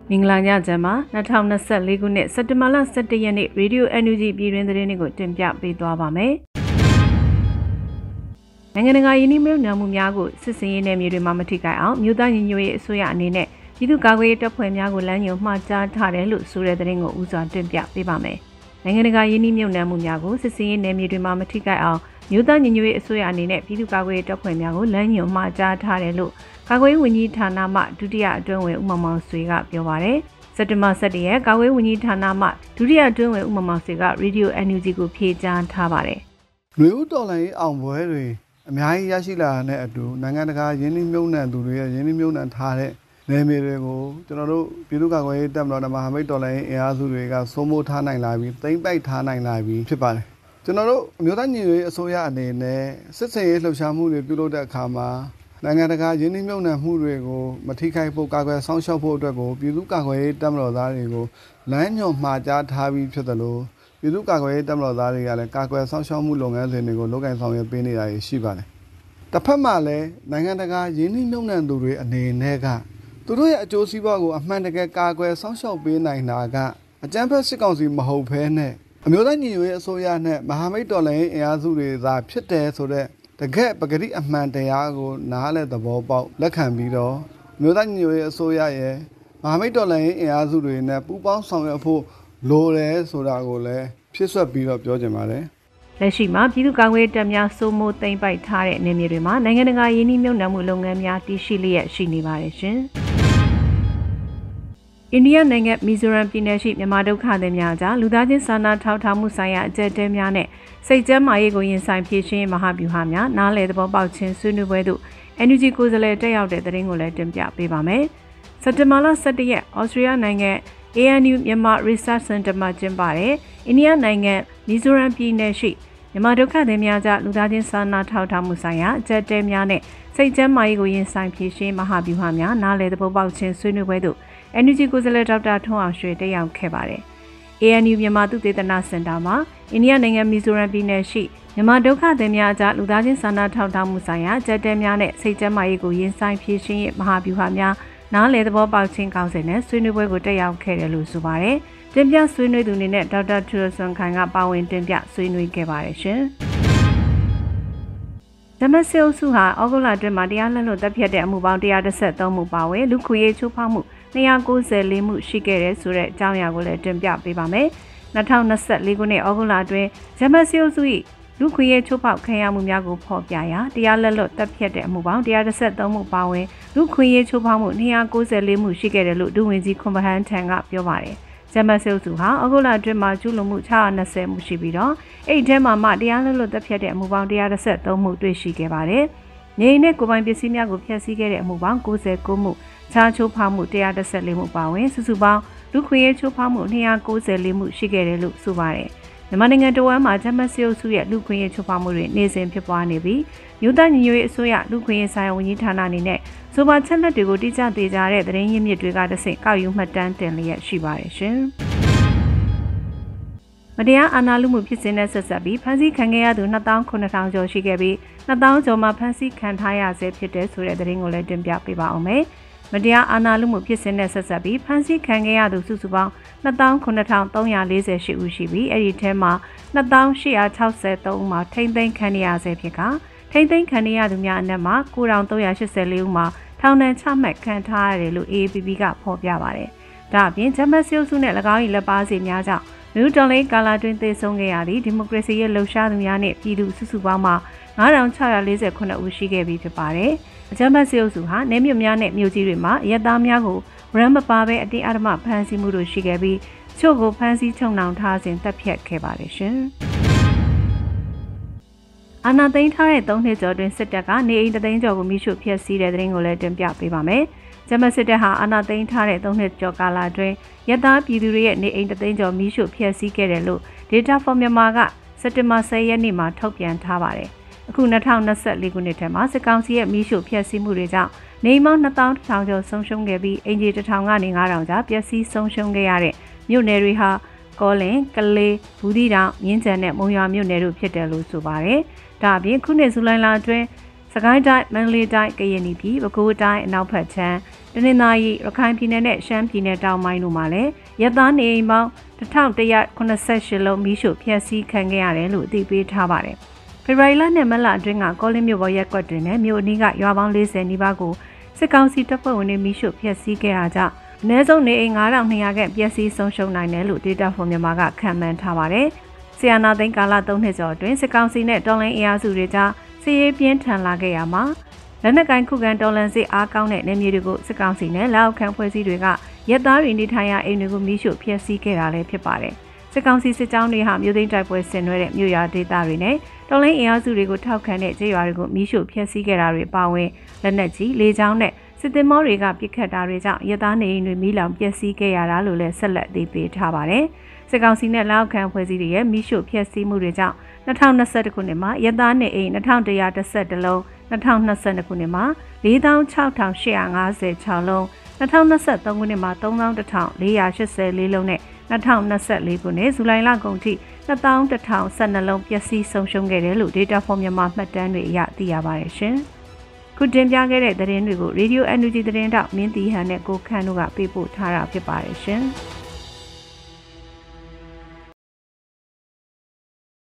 မင်္ဂလာညချမ်းပါ2024ခုနှစ်စက်တင်ဘာလ17ရက်နေ့ရေဒီယို NUG ပြည်တွင်းသတင်းတွေကိုတင်ပြပေးသွားပါမယ်။နိုင်ငံတကာယင်းနှိမ့်မြုပ်နှံမှုများကိုစစ်စင်ရေးနယ်မြေတွေမှာမထိခိုက်အောင်မြို့သားညီညွတ်ရေးအစိုးရအနေနဲ့ပြည်သူ့ကာကွယ်ရေးတပ်ဖွဲ့များကိုလမ်းညွှန်မှာကြားထားတယ်လို့ဆိုတဲ့သတင်းကိုဦးစွာတင်ပြပေးပါမယ်။နိုင်ငံတကာယင်းနှိမ့်မြုပ်နှံမှုများကိုစစ်စင်ရေးနယ်မြေတွေမှာမထိခိုက်အောင်မြို့သားညီညွတ်ရေးအစိုးရအနေနဲ့ပြည်သူ့ကာကွယ်ရေးတပ်ဖွဲ့များကိုလမ်းညွှန်မှာကြားထားတယ်လို့ကာကွယ်ရေးဝန်ကြီးဌာနမှဒုတိယအတွင်းဝန်ဦးမောင်မောင်ဆွေကပြောပါတယ်။စက်တင်ဘာ17ရက်ကာကွယ်ရေးဝန်ကြီးဌာနမှဒုတိယအတွင်းဝန်ဦးမောင်မောင်ဆွေကရေဒီယို NUG ကိုဖြေကြားထားပါတယ်။ຫນွေဦးတော်လှန်ရေးအောင်ပွဲတွေအများကြီးရရှိလာတဲ့အတူနိုင်ငံတကာယင်းနှိမ့်မြုပ်နှံသူတွေရဲ့ယင်းနှိမ့်မြုပ်နှံထားတဲ့နယ်မြေတွေကိုကျွန်တော်တို့ပြည်သူ့ကာကွယ်ရေးတပ်မတော်နဲ့မဟာမိတ်တော်လှန်ရေးအင်အားစုတွေကစိုးမိုးထားနိုင်လာပြီးသိမ်းပိုက်ထားနိုင်လာပြီးဖြစ်ပါတယ်။ကျွန်တော်တို့အမျိုးသားညီညွတ်ရေးအစိုးရအနေနဲ့စစ်စင်ရေးလှုပ်ရှားမှုတွေပြုလုပ်တဲ့အခါမှာနိုင်ငံတကာယင်းနှိမ့်မြုပ်နှံမှုတွေကိုမထိခိုက်ဖို့ကာကွယ်ဆောင်ရှောက်ဖို့အတွက်ကိုပြည်သူ့ကာကွယ်ရေးတပ်မတော်သားတွေကိုလမ်းညွှန်မှာကြားထားပြီးဖြစ်တယ်လို့ပြည်သူ့ကာကွယ်ရေးတပ်မတော်သားတွေကလည်းကာကွယ်ဆောင်ရှောက်မှုလုပ်ငန်းစဉ်တွေကိုလုပ်ကိုင်ဆောင်ရွက်ပေးနေတာရှိပါတယ်။တစ်ဖက်မှာလည်းနိုင်ငံတကာယင်းနှိမ့်မြုပ်နှံသူတွေအနေနဲ့ကသူတို့ရဲ့အကျိုးစီးပွားကိုအမှန်တကယ်ကာကွယ်ဆောင်ရှောက်ပေးနိုင်တာကအကြမ်းဖက်စစ်ကောင်စီမဟုတ်ဘဲနဲ့အမျိုးသားညီညွတ်ရေးအစိုးရနဲ့မဟာမိတ်တော်လှန်ရေးအင်အားစုတွေသာဖြစ်တယ်ဆိုတဲ့တကယ်ပဂတိအမှန်တရားကိုနားလည်သဘောပေါက်လက်ခံပြီးတော့မြို့သားညီညွတ်ရေးအစိုးရရဲ့မဟာမိတ်တော်လှန်ရေးအင်အားစုတွေနဲ့ပူးပေါင်းဆောင်ရွက်ဖို့လိုတယ်ဆိုတာကိုလည်းဖြစ်ဆွတ်ပြီးတော့ပြောချင်ပါတယ်။လက်ရှိမှာပြည်သူ့ကာကွယ်ရေးတပ်များစိုးမိုးသိမ်းပိုက်ထားတဲ့နေမြေတွေမှာနိုင်ငံတကာယင်းနှိမ့်မြုပ်နှံမှုလုပ်ငန်းများတည်ရှိလျက်ရှိနေပါတယ်ရှင်။အိန္ဒိယနိုင်ငံမီဇိုရမ်ပြည်နယ်ရှိမြန်မာဒုက္ခသည်များကြားလူသားချင်းစာနာထောက်ထားမှုဆိုင်ရာအကြက်တဲများနဲ့စိတ်ကျန်းမာရေးကိုရင်ဆိုင်ဖြည့်ရှင်မဟာဗျူဟာများနားလည်သဘောပေါက်ခြင်းဆွေးနွေးပွဲသို့ NUG ကိုယ်စားလှယ်တက်ရောက်တဲ့သတင်းကိုလည်းတင်ပြပေးပါမယ်။စက်တင်ဘာလ17ရက်ဩစတြေးလျနိုင်ငံ ANU မြန်မာ Research Center မှာကျင်းပတဲ့အိန္ဒိယနိုင်ငံမီဇိုရမ်ပြည်နယ်ရှိမြန်မာဒုက္ခသည်များကြားလူသားချင်းစာနာထောက်ထားမှုဆိုင်ရာအကြက်တဲများနဲ့စိတ်ကျန်းမာရေးကိုရင်ဆိုင်ဖြည့်ရှင်မဟာဗျူဟာများနားလည်သဘောပေါက်ခြင်းဆွေးနွေးပွဲသို့NUG ကိုယ်စားလှယ်ဒေါက်တာထွန်းအောင်ရွှေတက်ရောက်ခဲ့ပါတယ်။ ANU မြန်မာသုတေသနစင်တာမှာအိန္ဒိယနိုင်ငံမီဇိုရမ်ပြည်နယ်ရှိမြန်မာဒုက္ခသည်များအကြားလူသားချင်းစာနာထောက်ထားမှုဆိုင်ရာကြက်တဲများနဲ့စိတ်ကျန်းမာရေးကိုရင်ဆိုင်ဖြည့်ရှင်ရေးမဟာဗျူဟာများနားလည်သဘောပေါက်ခြင်းကောင်းစဉ်နဲ့ဆွေးနွေးပွဲကိုတက်ရောက်ခဲ့တယ်လို့ဆိုပါတယ်။တင်ပြဆွေးနွေးသူအနေနဲ့ဒေါက်တာထူရဆွန်ခိုင်ကပါဝင်တင်ပြဆွေးနွေးခဲ့ပါတယ်ရှင်။ဓမ္မစေအုပ်စုဟာဩဂုတ်လအတွင်းမှာတရားလက်လွတ်တပ်ဖြတ်တဲ့အမှုပေါင်း113မှုပါဝင်လူခွေရေးချိုးဖောက်မှု294မှုရှိခဲ့တဲ့ဆိုတဲ့အကြောင်းအရာကိုလည်းတင်ပြပေးပါမယ်။2024ခုနှစ်ဩဂုတ်လအတွင်းဓမ္မစေအုပ်စု၏လူခွေရေးချိုးဖောက်ခံရမှုများကိုဖော်ပြရာတရားလက်လွတ်တပ်ဖြတ်တဲ့အမှုပေါင်း113မှုပါဝင်လူခွေရေးချိုးဖောက်မှု294မှုရှိခဲ့တယ်လို့ဒုဝန်ကြီးခွန်ဗဟန်းထံကပြောပါတယ်။ဓမ္မစေအုပ်စုဟာဩဂုတ်လအတွင်းမှာကျူးလွန်မှု620မှုရှိပြီးတော့အဲ့ဒီထဲမှာမှတရားလက်လွတ်တပ်ဖြတ်တဲ့အမှုပေါင်း113မှုတွေ့ရှိခဲ့ပါတယ်။နေနဲ့ကိုယ်ပိုင်ပစ္စည်းများကိုဖျက်ဆီးခဲ့တဲ့အမှုပေါင်း69မှုခြားချိုးဖောက်မှု114မှုပါဝင်စုစုပေါင်းလူခွေရေးချိုးဖောက်မှု294မှုရှိခဲ့တယ်လို့ဆိုပါတယ်။မြန်မာနိုင်ငံတော်ဝန်မှာဓမ္မစေအုပ်စုရဲ့လူခွေရေးချိုးဖောက်မှုတွေနေ့စဉ်ဖြစ်ပွားနေပြီးမြို့သားညီညွတ်ရေးအစိုးရလူခွေရေးဆိုင်ရာဝန်ကြီးဌာနအနေနဲ့ဆိုပါချက်လက်တွေကိုတိကျသေးကြတဲ့သတင်းရင်းမြစ်တွေကတဆင့်ကောက်ယူမှတ်တမ်းတင်လျက်ရှိပါတယ်ရှင်။မတရားအာဏာလုမှုဖြစ်စဉ်နဲ့ဆက်ဆက်ပြီးဖမ်းဆီးခံခဲ့ရသူ29,000ကျော်ရှိခဲ့ပြီး2,000ကျော်မှဖမ်းဆီးခံထားရဆဲဖြစ်တဲ့ဆိုတဲ့သတင်းကိုလည်းတင်ပြပေးပါအောင်မယ်။မတရားအာဏာလုမှုဖြစ်စဉ်နဲ့ဆက်ဆက်ပြီးဖမ်းဆီးခံခဲ့ရသူစုစုပေါင်း29,348ဦးရှိပြီးအဲ့ဒီထဲမှာ2,863ဦးမှာထိမ့်သိမ်းခံရဆဲဖြစ်ကထိမ့်သိမ်းခံရသူများအနက်မှာ9,384ဦးမှာထောင်ဒဏ်ချမှတ်ခံထားရတယ်လို့ AAPP ကဖော်ပြပါတယ်။ဒါအပြင်ဂျမတ်စီအုပ်စုနဲ့၎င်း၏လက်ပါစီများကြောင့်လူတော်လေးကာလာတွင်သေဆုံးခဲ့ရသည့်ဒီမိုကရေစီရဲ့လှုပ်ရှားသူများနဲ့ပြည်သူစုစုပေါင်းမှာ9,648ဦးရှိခဲ့ပြီးဖြစ်ပါတယ်။အကြမ်းဖက်စစ်အုပ်စုဟာနေမြများနဲ့မြို့ကြီးတွေမှာရဲသားများကိုရမ်းမပါဘဲအတင်းအဓမ္မဖမ်းဆီးမှုတို့ရှိခဲ့ပြီးချို့ကိုဖမ်းဆီးချုပ်နှောင်ထားစဉ်တပ်ဖြတ်ခဲ့ပါတယ်ရှင်။အာဏာသိမ်းထားတဲ့3နှစ်ကျော်တွင်စစ်တပ်ကနေအိမ်3သိန်းကျော်ကိုမိရှုဖျက်ဆီးတဲ့သတင်းကိုလည်းတင်ပြပေးပါမယ်။ဂျမတ်စစ်တပ်ဟာအာဏာသိမ်းထားတဲ့3နှစ်ကျော်ကာလအတွင်းရဲသားပြည်သူတွေရဲ့နေအိမ်3သိန်းကျော်မိရှုဖျက်ဆီးခဲ့တယ်လို့ Data for Myanmar ကစက်တင်ဘာ10ရက်နေ့မှာထုတ်ပြန်ထားပါတယ်။အခု2024ခုနှစ်ထဲမှာစစ်ကောင်စီရဲ့မိရှုဖျက်ဆီးမှုတွေကြောင့်နေအိမ်ပေါင်း2,000ကျော်ဆုံးရှုံးခဲ့ပြီးအင်ဂျီ1,000ကနေ9,000ကြားပျက်စီးဆုံးရှုံးခဲ့ရတဲ့မြို့နယ်တွေဟာကောလင်၊ကလေး၊ဘူးသီးတောင်၊မြင်းခြံနဲ့မုံရွာမြို့နယ်တို့ဖြစ်တယ်လို့ဆိုပါတယ်။ဒါအပြင်ခုနှစ်ဇူလိုင်လအတွင်းစကိုင်းတိုင်းမန္တလေးတိုင်းကရင်ပြည်ပဲခူးတိုင်းအနောက်ဘက်ခြမ်းတနင်္သာရီရခိုင်ပြည်နယ်နဲ့ရှမ်းပြည်နယ်တောင်ပိုင်းတို့မှာလည်းရဲသားနေအိမ်ပေါင်း1188လုံးမိရှုဖျက်ဆီးခံခဲ့ရတယ်လို့အသိပေးထားပါတယ်။ဖေဖော်ဝါရီလနဲ့မတ်လအတွင်းကကောလင်းမြို့ပေါ်ရက်ကွက်တွင်နဲ့မြို့အနီးကရွာပေါင်း40နီးပါးကိုစစ်ကောင်စီတပ်ဖွဲ့ဝင်တွေမိရှုဖျက်ဆီးခဲ့တာကြောင့်အနည်းဆုံးနေအိမ်9200ခန့်ပျက်စီးဆုံးရှုံးနိုင်တယ်လို့ Data for Myanmar ကခန့်မှန်းထားပါတယ်။ဆီယနာသိန်းကာလ3နှစ်ကျော်အတွင်းစစ်ကောင်စီနဲ့တော်လှန်အင်အားစုတွေကြားစစ်ရေးပြင်းထန်လာခဲ့ရမှာလက်နက်ကိုင်ခုခံတော်လှန်စစ်အားကောင်းတဲ့နေမြေတွေကိုစစ်ကောင်စီနဲ့လက်အောက်ခံဖွဲ့စည်းတွေကရဲသားတွေနေထိုင်ရာအိမ်တွေကိုမိရှုဖျက်ဆီးခဲ့တာလည်းဖြစ်ပါတယ်။စစ်ကောင်စီစစ်ကြောင်းတွေဟာမြို့သိမ်းတိုက်ပွဲဆင်နွှဲတဲ့မြို့ရွာဒေသတွေနဲ့တော်လှန်အင်အားစုတွေကိုထောက်ခံတဲ့ကျေးရွာတွေကိုမိရှုဖျက်ဆီးခဲ့တာတွေပါဝင်လက်နက်ကြီးလေကြောင်းနဲ့စစ်သည်မောတွေကပစ်ခတ်တာတွေကြောင့်ရဲသားနေအိမ်တွေမိလောင်ပျက်စီးခဲ့ရတာလို့လည်းဆက်လက်သိပေးထားပါတယ်။စစ်ကောင်စီနဲ့လက်အောက်ခံဖွဲ့စည်းတွေရဲ့မိရှုဖျက်ဆီးမှုတွေကြောင့်2021ခုနှစ်မှာရဲသားနေအိမ်2112လုံး2022ခုနှစ်မှာ46856လုံး2023ခုနှစ်မှာ31484လုံးနဲ့2024ခုနှစ်ဇူလိုင်လကုန်ထိ2112လုံးပျက်စီးဆုံးရှုံးခဲ့တယ်လို့ Data for Myanmar မှတ်တမ်းတွေအရသိရပါတယ်ရှင်။ခုတင်ပြခဲ့တဲ့သတင်းတွေကို Radio NUG သတင်းတောက်မင်းတီဟန်နဲ့ကိုခန့်တို့ကပေးပို့ထားတာဖြစ်ပါတယ်ရှင်။